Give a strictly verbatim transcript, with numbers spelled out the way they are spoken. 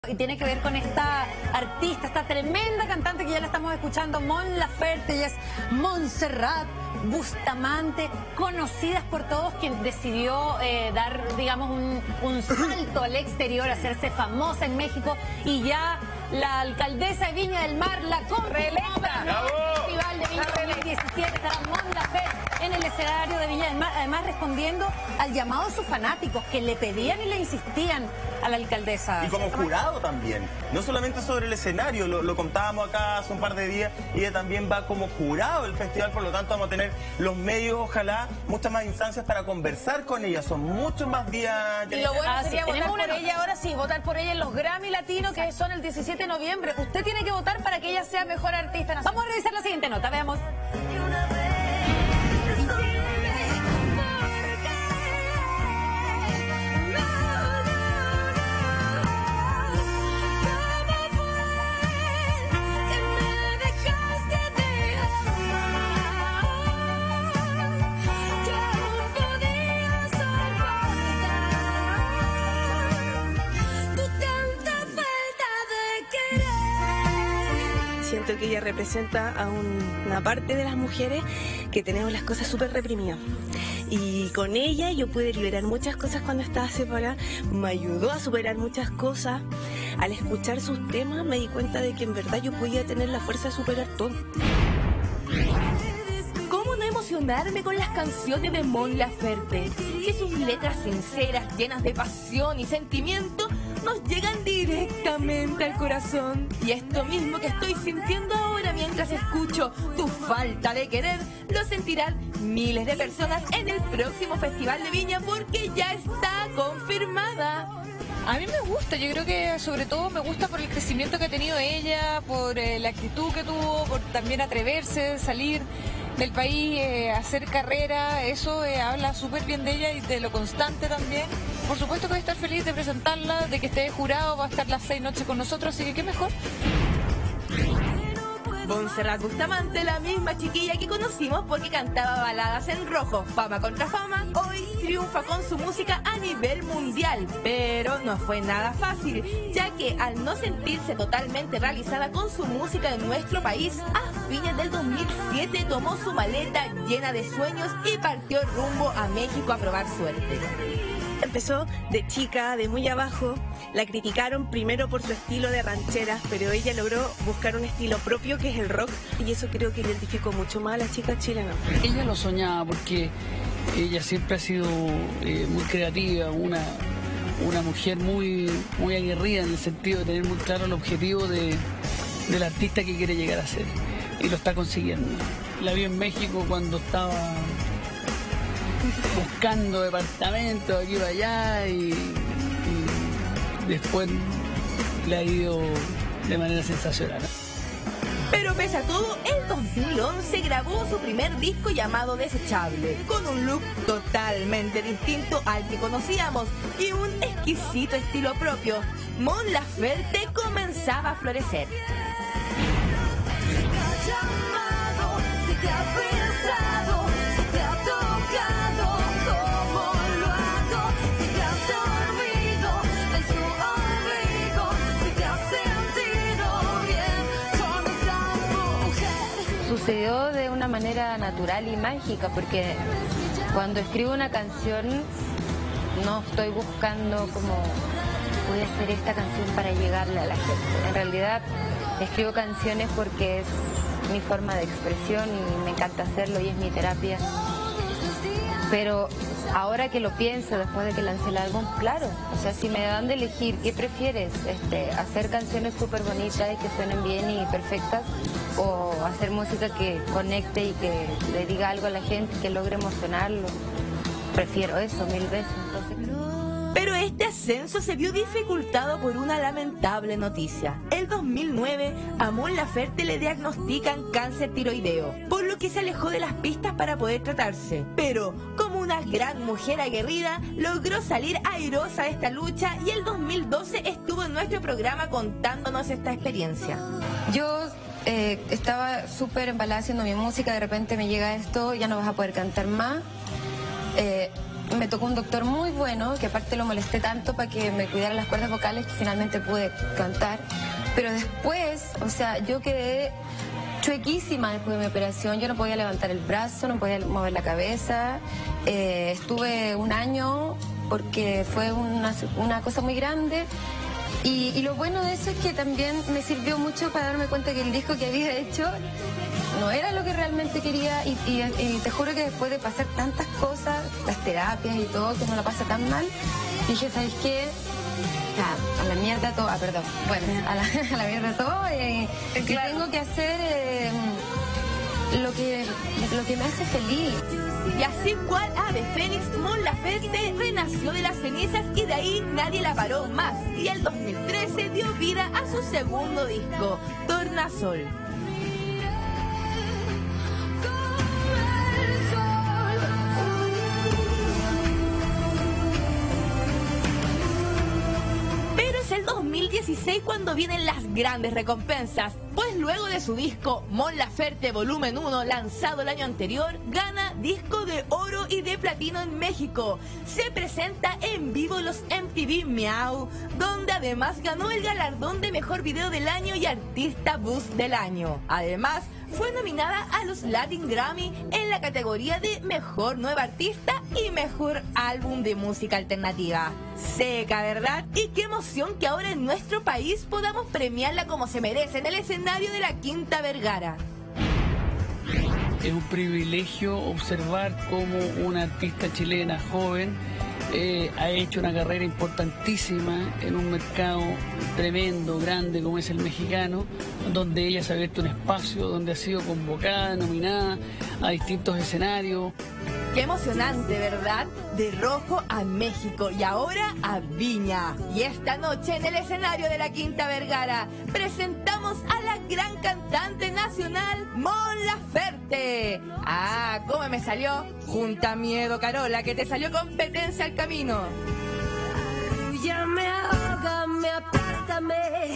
Y tiene que ver con esta artista, esta tremenda cantante que ya la estamos escuchando, Mon Laferte. Ella es Montserrat Bustamante, conocidas por todos, quien decidió eh, dar, digamos, un, un salto al exterior, hacerse famosa en México, y ya la alcaldesa de Viña del Mar, la correelecta del Festival de Viña dos mil diecisiete, estará Mon Laferte en el escenario de Viña del Mar, además respondiendo al llamado de sus fanáticos que le pedían y le insistían a la alcaldesa. Y como jurado también, no solamente sobre el escenario, lo, lo contábamos acá hace un par de días, y ella también va como jurado del festival, por lo tanto vamos a tener los medios, ojalá, muchas más instancias para conversar con ella, son muchos más días. Y lo bueno ah, sería sí, votar por una... ella ahora sí, votar por ella en los Grammy Latinos, que son el diecisiete de noviembre. Usted tiene que votar para que ella sea mejor artista nacional. Vamos a revisar la siguiente nota, veamos. Siento que ella representa a un, una parte de las mujeres que tenemos las cosas súper reprimidas. Y con ella yo pude liberar muchas cosas cuando estaba separada. Me ayudó a superar muchas cosas. Al escuchar sus temas me di cuenta de que en verdad yo podía tener la fuerza de superar todo. ¿Cómo no emocionarme con las canciones de Mon Laferte? Si sus letras sinceras, llenas de pasión y sentimiento, nos llegan directamente al corazón. Y esto mismo que estoy sintiendo ahora mientras escucho Tu falta de querer, lo sentirán miles de personas en el próximo Festival de Viña, porque ya está confirmada. A mí me gusta, yo creo que sobre todo me gusta por el crecimiento que ha tenido ella, por eh, la actitud que tuvo, por también atreverse, salir del país, eh, hacer carrera. Eso eh, habla súper bien de ella y de lo constante también. Por supuesto que voy a estar feliz de presentarla, de que esté de jurado, va a estar las seis noches con nosotros, así que qué mejor. Montserrat Bustamante, la misma chiquilla que conocimos porque cantaba baladas en rojo, Fama contra Fama, hoy triunfa con su música a nivel mundial. Pero no fue nada fácil, ya que al no sentirse totalmente realizada con su música en nuestro país, a fines del dos mil siete tomó su maleta llena de sueños y partió rumbo a México a probar suerte. Empezó de chica, de muy abajo. La criticaron primero por su estilo de ranchera, pero ella logró buscar un estilo propio que es el rock, y eso creo que identificó mucho más a las chicas chilenas. Ella lo soñaba porque ella siempre ha sido eh, muy creativa, una, una mujer muy, muy aguerrida en el sentido de tener muy claro el objetivo de, del artista que quiere llegar a ser, y lo está consiguiendo. La vi en México cuando estaba buscando departamentos aquí para allá, y, y después le ha ido de manera sensacional. Pero pese a todo, en dos mil once grabó su primer disco llamado Desechable, con un look totalmente distinto al que conocíamos y un exquisito estilo propio. Mon Laferte comenzaba a florecer. Sucedió de una manera natural y mágica, porque cuando escribo una canción no estoy buscando como voy a hacer esta canción para llegarle a la gente. En realidad escribo canciones porque es mi forma de expresión y me encanta hacerlo y es mi terapia. Pero ahora que lo pienso, después de que lancé el álbum, claro, o sea, si me dan de elegir qué prefieres, este, hacer canciones súper bonitas y que suenen bien y perfectas, o hacer música que conecte y que le diga algo a la gente, que logre emocionarlo, prefiero eso mil veces. Entonces... Pero este ascenso se vio dificultado por una lamentable noticia. El dos mil nueve, a Mon Laferte le diagnostican cáncer tiroideo, por lo que se alejó de las pistas para poder tratarse. Pero, como una gran mujer aguerrida, logró salir airosa de esta lucha, y el dos mil doce estuvo en nuestro programa contándonos esta experiencia. Yo eh, estaba súper embalada haciendo mi música, de repente me llega esto, ya no vas a poder cantar más. Eh, me tocó un doctor muy bueno, que aparte lo molesté tanto para que me cuidara las cuerdas vocales que finalmente pude cantar. Pero después, o sea, yo quedé chuequísima después de mi operación. Yo no podía levantar el brazo, no podía mover la cabeza. Eh, estuve un año porque fue una, una cosa muy grande. Y, y lo bueno de eso es que también me sirvió mucho para darme cuenta que el disco que había hecho no era lo que realmente quería. Y, y, y te juro que después de pasar tantas cosas, las terapias y todo, que no la pasa tan mal, dije, ¿sabes qué? A, a la mierda todo, ah, perdón, bueno, a la, a la mierda todo, eh, y tengo que hacer eh, lo que lo que me hace feliz. Y así cual ave fénix, Mon Laferte renació de las cenizas y de ahí nadie la paró más. Y el dos mil trece dio vida a su segundo disco, Tornasol. El dos mil dieciséis cuando vienen las grandes recompensas, pues luego de su disco Mon Laferte Volumen uno lanzado el año anterior, gana disco de oro y de platino en México. Se presenta en vivo los M T V Miau, donde además ganó el galardón de Mejor Video del Año y Artista Buzz del Año. Además, fue nominada a los Latin Grammy en la categoría de Mejor Nueva Artista y Mejor Álbum de Música Alternativa. Seca, ¿verdad? Y qué emoción que ahora en nuestro país podamos premiarla como se merece en el escenario de la Quinta Vergara. Es un privilegio observar cómo una artista chilena joven eh, ha hecho una carrera importantísima en un mercado tremendo, grande como es el mexicano, donde ella se ha abierto un espacio, donde ha sido convocada, nominada a distintos escenarios. Qué emocionante, ¿verdad? De Rojo a México y ahora a Viña. Y esta noche en el escenario de la Quinta Vergara presentamos a la gran cantante nacional Mon Laferte. Ah, ¿cómo me salió? Junta miedo, Carola, que te salió competencia al camino. Ya me ahoga, me aplástame.